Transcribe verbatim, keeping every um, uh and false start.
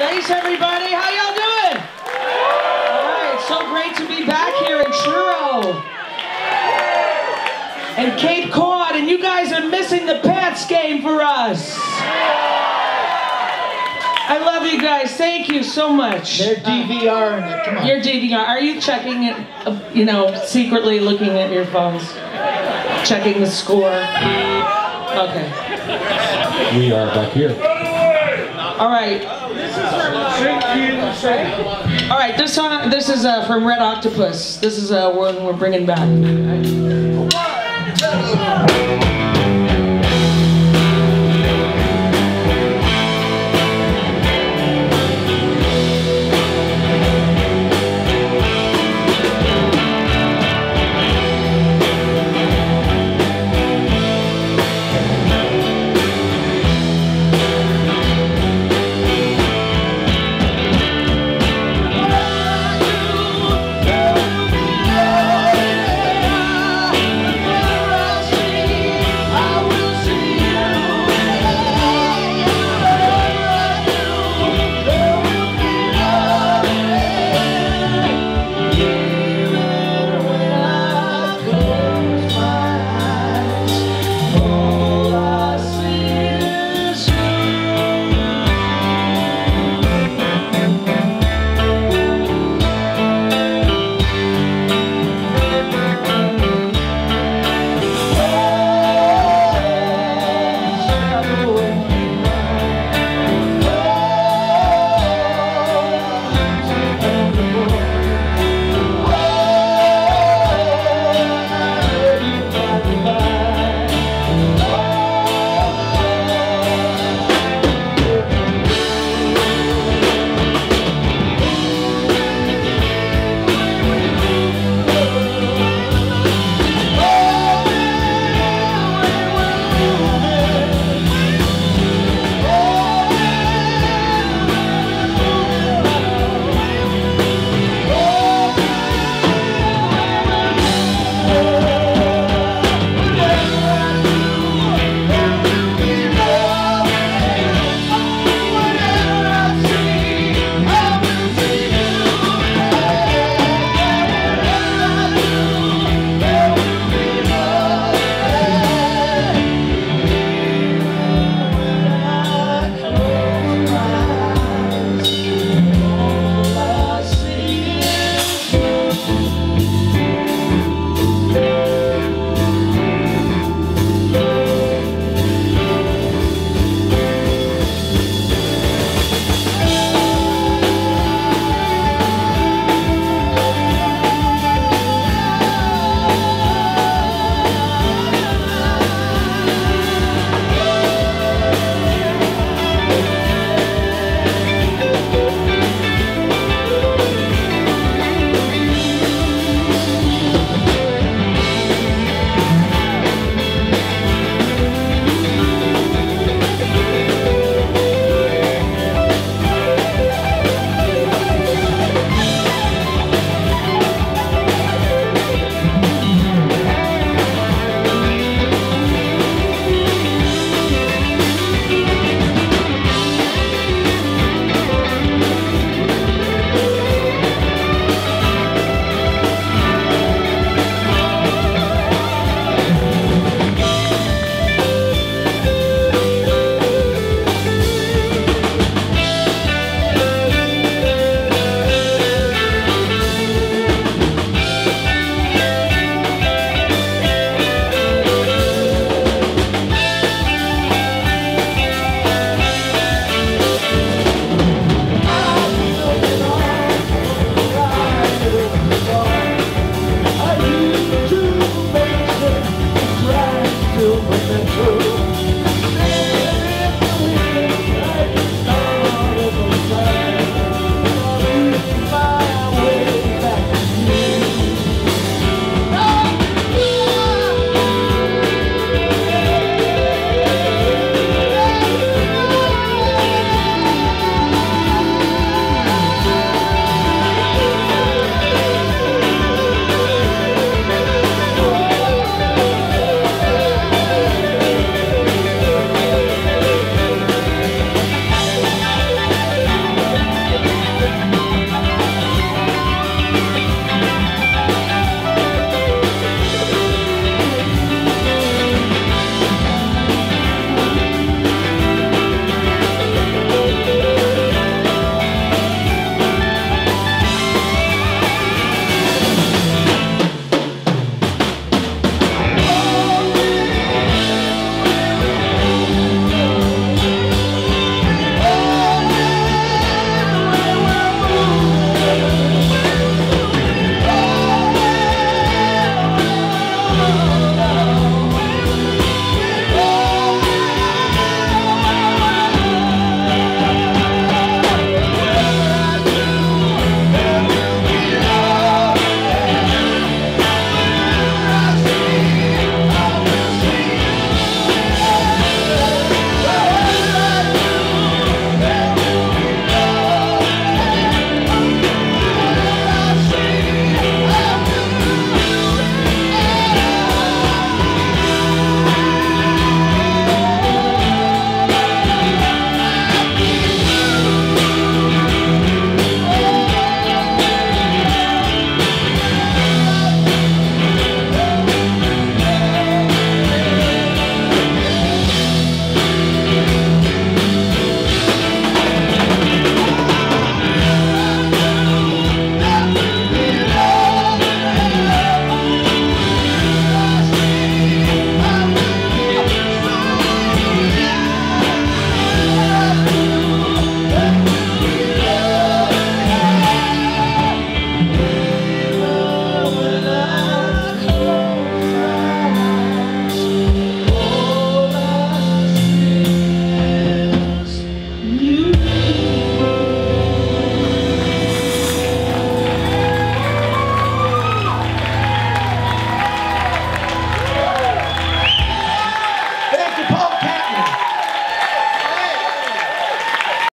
Thanks, everybody. How y'all doing? All right, so great to be back here in Truro and Cape Cod, and you guys are missing the Pats game for us. I love you guys. Thank you so much. They're D V Ring it. Come on. You're D V R. Are you checking it, uh, you know, secretly looking at your phones? Checking the score? Okay. We are back here. All right. All right, this song, this is uh, from Red Octopus. This is uh, one we're bringing back.